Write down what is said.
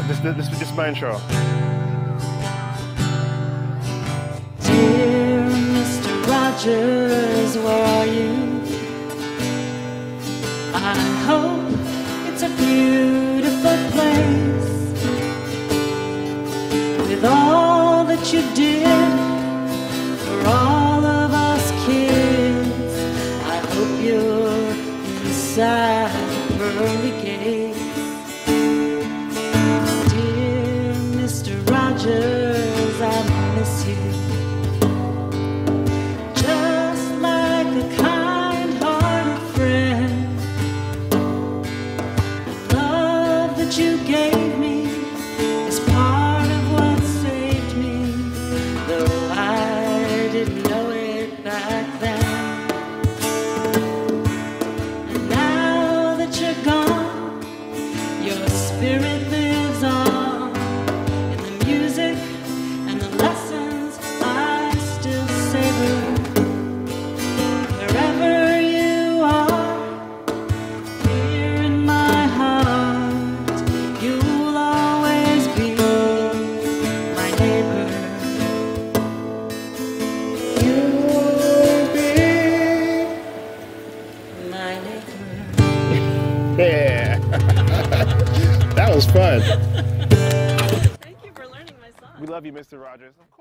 This is my intro. Dear Mr. Rogers, where are you? I hope it's a beautiful place. With all that you did for all of us kids, I hope you're inside the pearly gates. Dear Mr. Rogers, I miss you. Just like a kind-hearted friend. The love that you gave me is part of what saved me, though I didn't know it back then. And now that you're gone, your spirit lives on in the music and the lessons I still savor. Wherever you are, here in my heart, you'll always be my neighbor. You'll be my neighbor. Yeah. That was fun. Thank you for learning my song. We love you, Mr. Rogers.